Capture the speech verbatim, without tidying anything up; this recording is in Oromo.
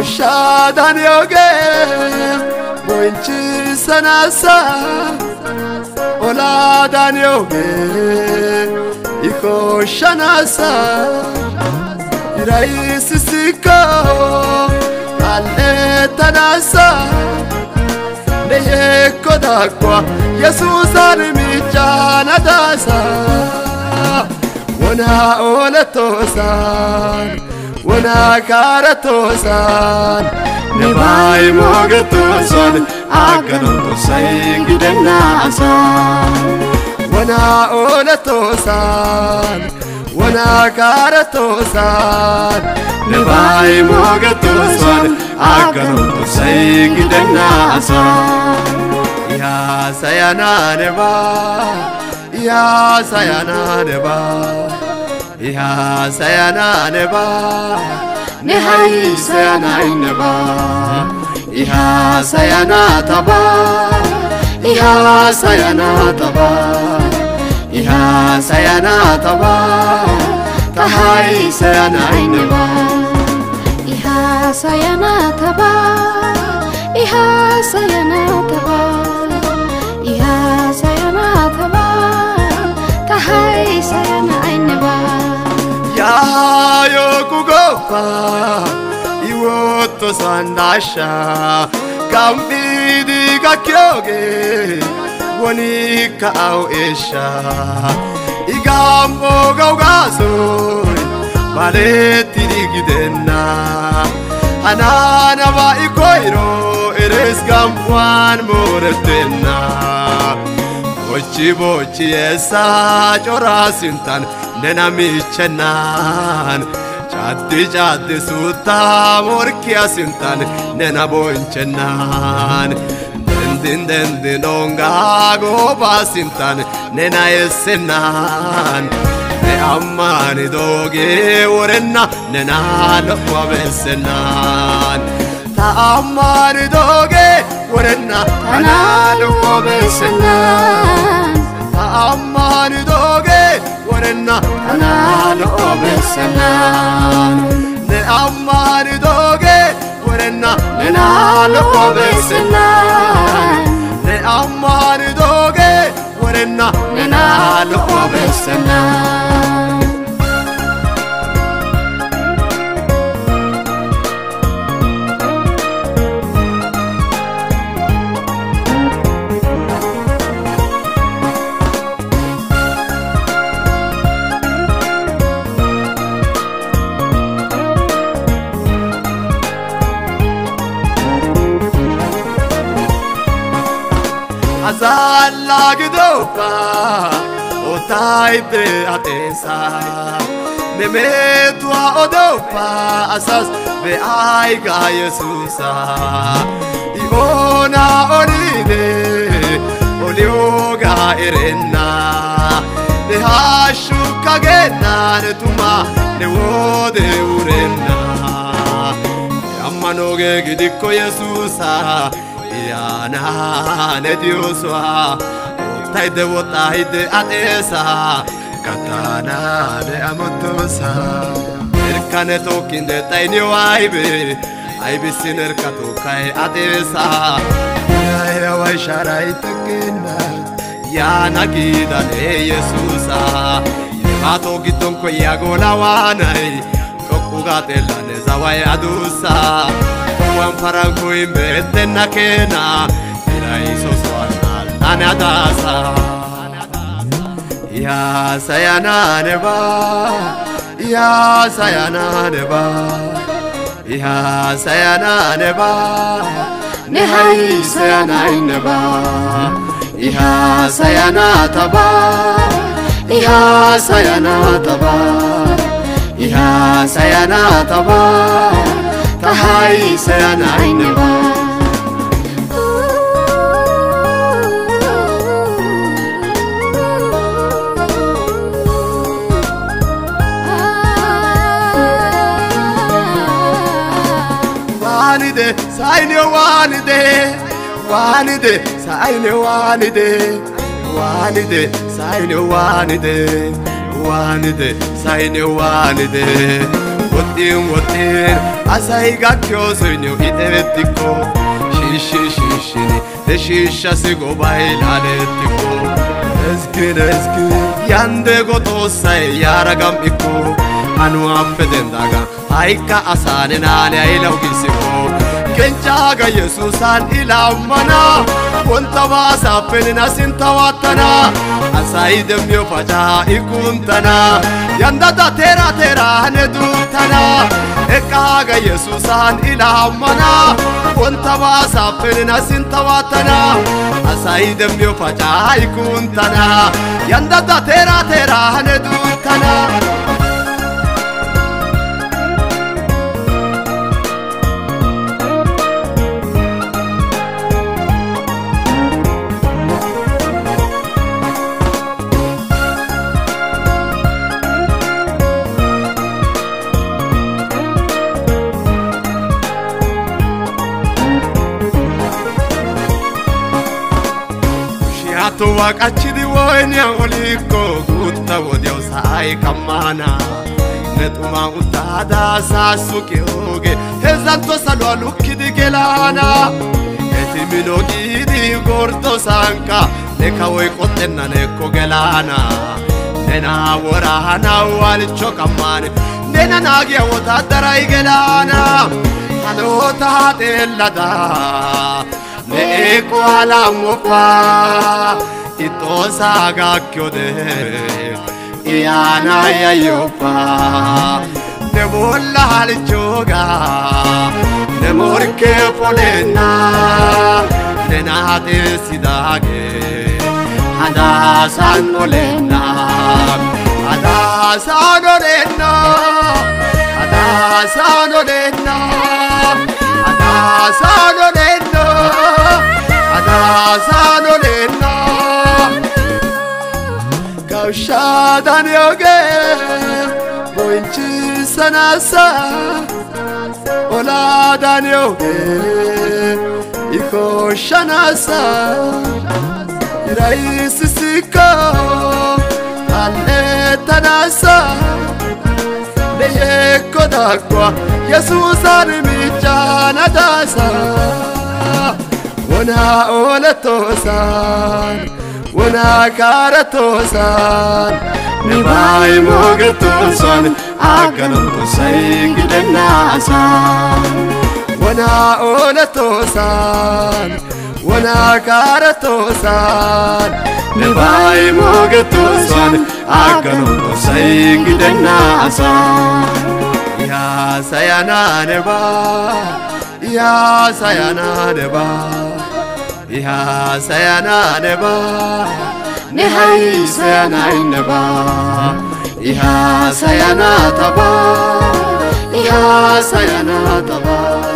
Ikoshadan yoge Boinchi sanasa Oladan yoge Ikoshanasa Iraisi siko Aletanasa Neye kodakwa Yesusan michana dasa Wana olatosan Wana karatosan Nebai mogatosan Aganotosay gidennasan Wana olatosan Wana karatosan Nebai mogatosan Aganotosay gidennasan I Hassayana Neba I Hassayana Neba I Hassayana Neba Ne Hassayana Neba I Hassayana Taba I Hassayana Taba I Hassayana Taba Ta Hassayana Neba I Hassayana Taba I Hassayana Taba I Hassayana Taba Ta Hassayana Neba Ya yoku gopa Iwoto sandasha Kambidi kakyoge Wanika au esha Igambo gaugaso Baleti digidena Hanana ba ikoiro Eres gamwan moretena Bochi bochi esa chora sintan Nena michenan Chatti chatti sutta morkia sintan Nena bonchenan Dendin dendin onga goba sintan Nena esenan Ne ammani doge orenna Nena lokwa besenan Ta ammani doge orenna Nena lokwa besenan Ta ammani doge orenna Nena lokwa besenan Ne ammani doge orenna Nena lokwa besenan Ne ammani doge orenna Nena lokwa besenan Azalla gdopa otaite atesa Memetua odopa asas ve aiga Yesusa Iona onide olioga erenna Ne hashu kagena ne tuma ne wode urenna Ammanoge gidikko Yesusa Yana ne dioswa Otaide wotaide atesa Katana de amotosa Erkane tokinde taini waibe Aibe sinerka tokai atesa Yaya waisharai tekena Yana gida ne Yesusa Yevato gitonko yagola wanai Tokugatela ne zawai adusa Wan paranko imbete nakena Ira iso swanal anadasa I Hassayana Neba I Hassayana Neba I Hassayana Neba Ne Hassayana Neba I Hassayana Taba I Hassayana Taba I Hassayana Taba Ta Hassayana Neba Wanide, saine wanide Wanide, saine wanide Wanide, saine wanide Wanide, saine wanide wotin wotin asay gakkiyosoy new hixeettikko shiishshi shiishshini he shiishshasigo baylaalettikko ezgin ezgin yandego xoossay yaara gam"ikko anuwaappe dendaagan ha'ikka asaa nenaane aylaw giisikko kenchaaga yesuusan ilammana wonta baasaappe nena sintawattana asay demmiyo facaa ikuntana yandada teera teera ne duuttana eqqaaga yesuusan ilammana wonta baasaappe nena sintawattana asay demmiyo facaa ikuntana yandada teera teera ne duuttana to wakachidi wonya oliko gutta wodiyo sai kamana netuma utada sasuke oge hezanto salo lukidi gelana eti minogidi gordo sanka neka woy qotenna neko gelana nena worana walicho kamane nena nagiya wota daray gelana halota telada ne ko ala mopa itosa gakkyode iana ya yopa ne bolla halchoga ne morke polena ne nate sidage hada sanolena hada sanolena hada sanolena hada sanolena hada sanolena Shadan yoge boinchi sanasa ola dan yoge iko shanasa irais siko alle tanasa leye kodakwa Jesus armi jana dasa wana ola tosan wana karatosan nibai mogatosan akaranto saygidanasan wana olatosan wana karatosan nibai mogatosan akaranto saygidanasan ya sayana neba ya sayana neba I Hassayana Neba I Hassayana Neba I Hassayana Taba I Hassayana Taba